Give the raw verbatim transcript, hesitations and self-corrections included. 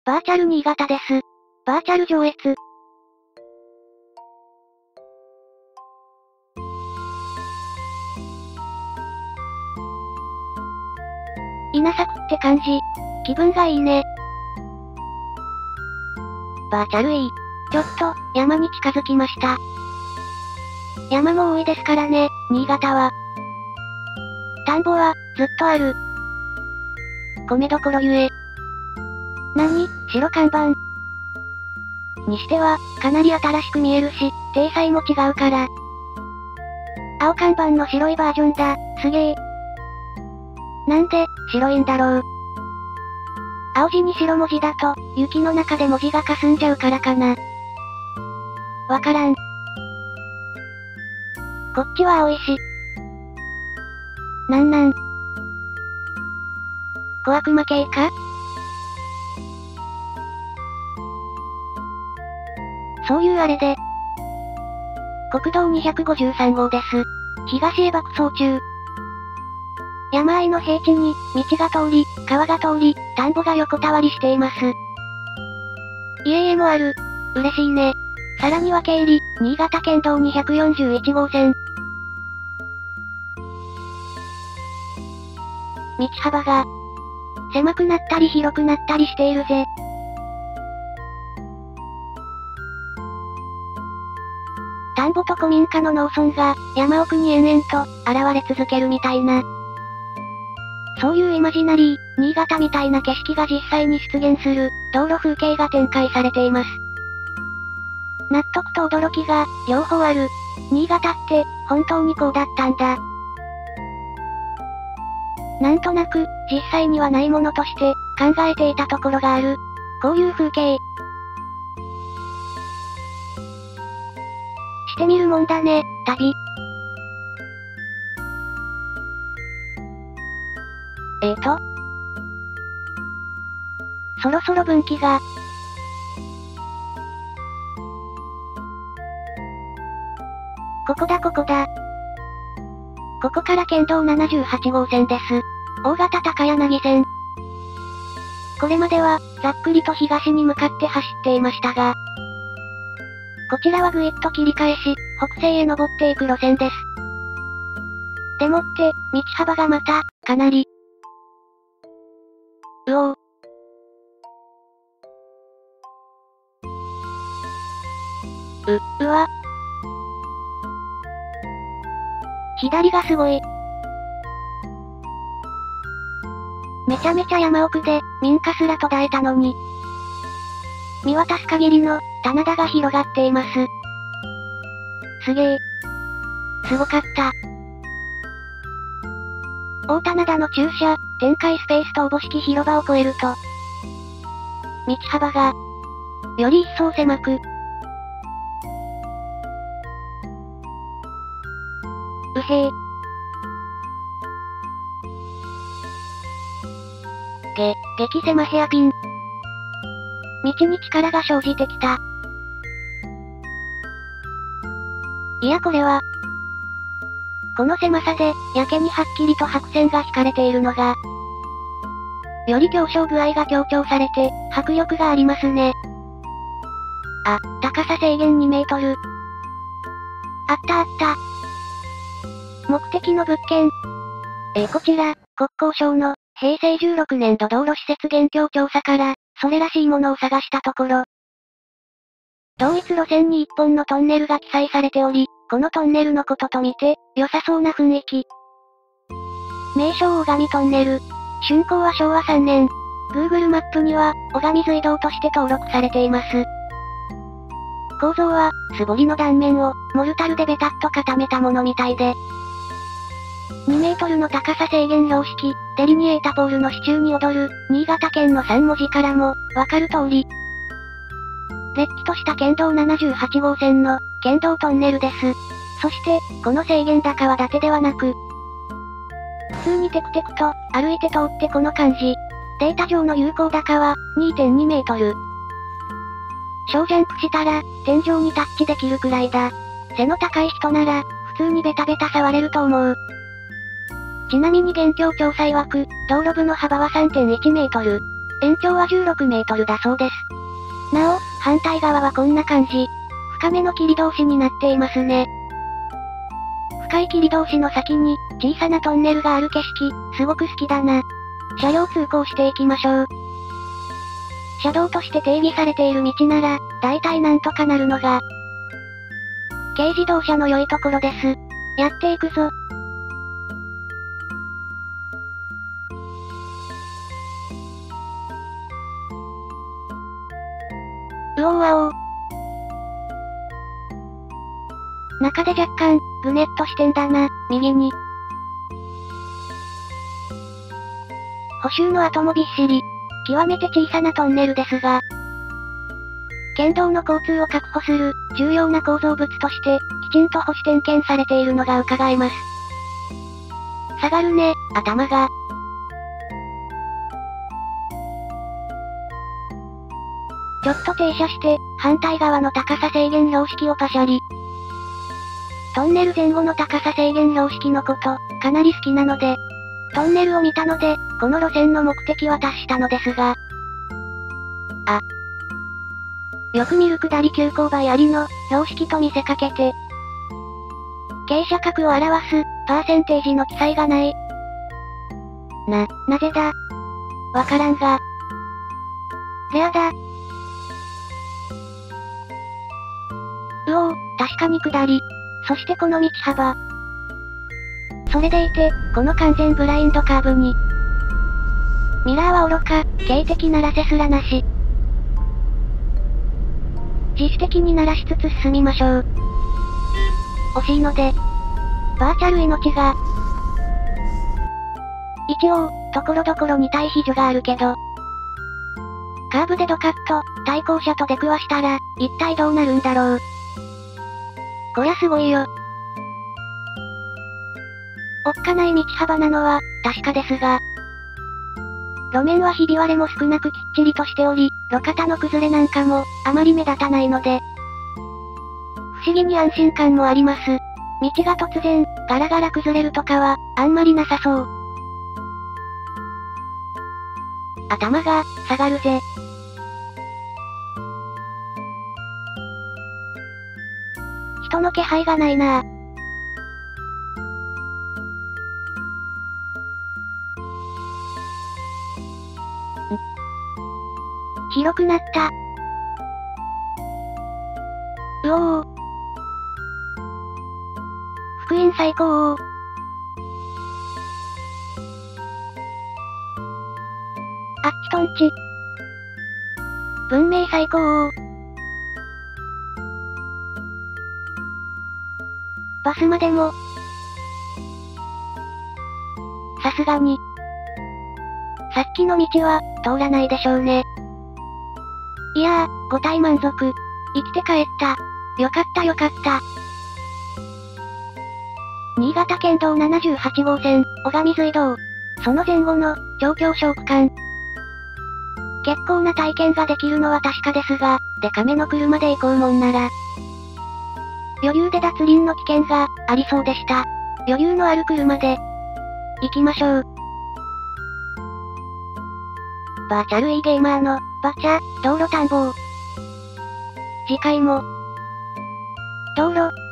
バーチャル新潟です。バーチャル上越。稲作って感じ。気分がいいね。バーチャルいい。ちょっと、山に近づきました。山も多いですからね、新潟は。田んぼは、ずっとある。米どころゆえ。何、白看板。にしては、かなり新しく見えるし、体裁も違うから。青看板の白いバージョンだ、すげー。なんで、白いんだろう。青字に白文字だと、雪の中で文字が霞んじゃうからかな。わからん。こっちは青いし。なんなん。小悪魔系か？そういうあれで。国道にひゃくごじゅうさんごうです。東へ爆走中。山あいの平地に、道が通り、川が通り、田んぼが横たわりしています。家々もある。嬉しいね。さらには経理、新潟県道にひゃくよんじゅういちごうせん。道幅が、狭くなったり広くなったりしているぜ。田んぼと古民家の農村が、山奥に延々と、現れ続けるみたいな。そういうイマジナリー、新潟みたいな景色が実際に出現する、道路風景が展開されています。納得と驚きが、両方ある。新潟って、本当にこうだったんだ。なんとなく、実際にはないものとして、考えていたところがある。こういう風景。してみるもんだね、旅。えーと。そろそろ分岐が。ここだここだ。ここから県道ななじゅうはちごうせんです。大型高柳線。これまでは、ざっくりと東に向かって走っていましたが、こちらはぐいっと切り返し、北西へ登っていく路線です。でもって、道幅がまた、かなり。うおー。う、うわ。左がすごい。めちゃめちゃ山奥で、民家すら途絶えたのに。見渡す限りの、棚田が広がっています。すげえ。すごかった。大棚田の駐車、展開スペースとおぼしき広場を越えると、道幅が、より一層狭く。うへぇ。げ、激狭ヘアピン。道に力が生じてきた。いやこれは、この狭さで、やけにはっきりと白線が引かれているのが、より狭小具合が強調されて、迫力がありますね。あ、高さ制限にメートル。あったあった。目的の物件。えー、こちら、国交省の、へいせいじゅうろくねんど道路施設現況調査から、それらしいものを探したところ、同一路線に一本のトンネルが記載されており、このトンネルのこととみて、良さそうな雰囲気。名称大神トンネル。竣工はしょうわさんねん。Google マップには、大神隧道として登録されています。構造は、素彫りの断面を、モルタルでベタッと固めたものみたいで、にメートルの高さ制限標識、デリニエータポールの支柱に踊る、新潟県のさんもじからも、わかる通り。れっきとした県道ななじゅうはちごうせんの、県道トンネルです。そして、この制限高は伊達ではなく、普通にテクテクと、歩いて通ってこの感じ。データ上の有効高は、にてんにメートル。小ジャンプしたら、天井にタッチできるくらいだ。背の高い人なら、普通にベタベタ触れると思う。ちなみに現況調査曰く、道路部の幅は さんてんいちメートル。 延長はじゅうろくメートルだそうです。なお、反対側はこんな感じ。深めの霧通しになっていますね。深い霧通しの先に、小さなトンネルがある景色、すごく好きだな。車両通行していきましょう。車道として定義されている道なら、大体なんとかなるのが、軽自動車の良いところです。やっていくぞ。うおーわおー。中で若干、ぐねっとしてんだな、右に。補修の跡もびっしり。極めて小さなトンネルですが、県道の交通を確保する、重要な構造物として、きちんと保守点検されているのが伺えます。下がるね、頭が。ちょっと停車して、反対側の高さ制限標識をパシャリ。トンネル前後の高さ制限標識のこと、かなり好きなので、トンネルを見たので、この路線の目的は達したのですが。あ。よく見る下り急勾配ありの、標識と見せかけて。傾斜角を表す、パーセンテージの記載がない。な、なぜだ？わからんが。レアだ。うおー、確かに下り。そしてこの道幅。それでいて、この完全ブラインドカーブに。ミラーは愚か、警笛鳴らせすらなし。自主的に鳴らしつつ進みましょう。惜しいので。バーチャル命が。一応、ところどころに対比所があるけど。カーブでドカッと、対向車と出くわしたら、一体どうなるんだろう。こりゃすごいよ。おっかない道幅なのは、確かですが。路面はひび割れも少なくきっちりとしており、路肩の崩れなんかも、あまり目立たないので。不思議に安心感もあります。道が突然、ガラガラ崩れるとかは、あんまりなさそう。頭が、下がるぜ。人の気配がないなぁ。広くなった。うおー。福音最高。あっちとんち。文明最高。バスまでも。さすがに。さっきの道は、通らないでしょうね。いやー、ご体満足。生きて帰った。よかったよかった。新潟県道ななじゅうはちごうせん、小上水道。その前後の、長距小区間。結構な体験ができるのは確かですが、デカめの車で行こうもんなら。余裕で脱輪の危険が、ありそうでした。余裕のある車で。行きましょう。バーチャルイーゲーマーの、バチャ、道路探訪。次回も、道路、